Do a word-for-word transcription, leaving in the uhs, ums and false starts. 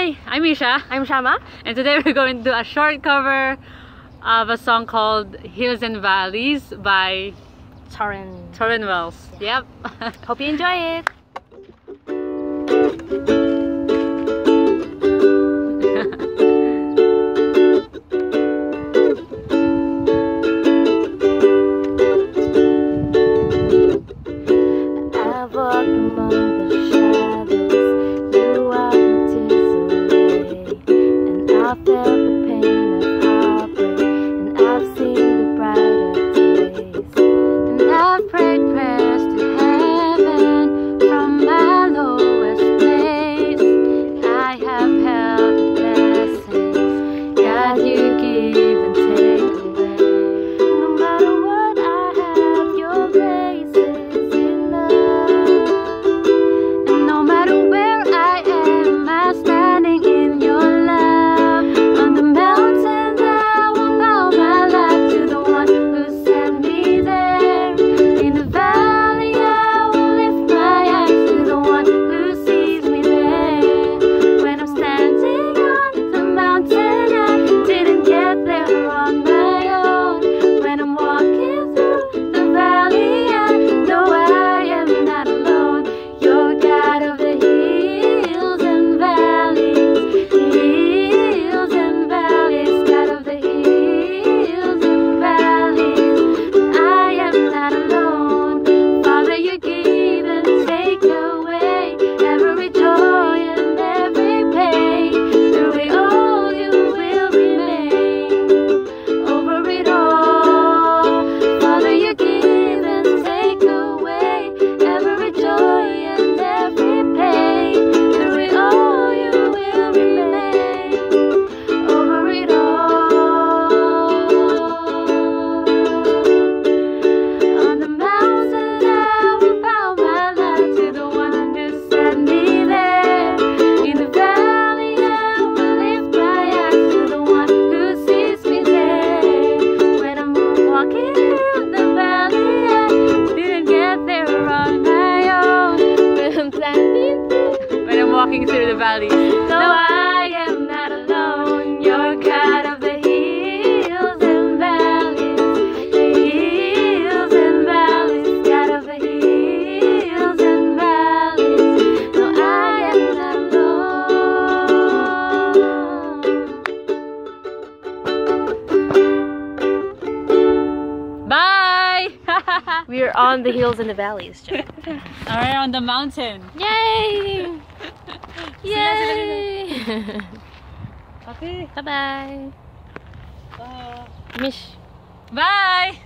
Hi, I'm Isha. I'm Shama. And today we're going to do a short cover of a song called Hills and Valleys by Tauren. Tauren Wells. Yep. Hope you enjoy it. I've walked among the shadows, you are my tears away, and I felt the pain of heartbreak, and I've seen the brighter days, and I've prayed prayers to heaven from my lowest place. I have held the blessings God you give and take away. No matter what I have, your grace is enough. And no matter where I am, I'm standing in your love. On the mountain I will bow my life to the one who sent me there. In the valley I will lift my eyes to the one who sees me there. When I'm standing on the mountain, I didn't get there on my own. When I'm walking through the valley, I know I am not alone. You're God of the hills and valleys, hills and valleys, God of the hills and valleys. I am not alone. Father, you give and take away every joy and every pain. Through it all, you will remain. Over it all, Father, you give and take away every joy and every pain. Through it all, you will remain. Over it all. On the mountain I will bow my life to the one who sent me there. In the valley I will lift my eyes to the one who sees me there. When I'm walking through the valley, I didn't get there on my own. When I'm planting When I'm walking through the valley. no, I am not alone. You're God of the hills and valleys, hills and valleys, God of the hills and valleys. No, I am not alone. Bye! We're on the hills and the valleys, Joe. Alright, on the mountain. Yay! Yay! Okay. Bye bye. Uh, Mish. bye!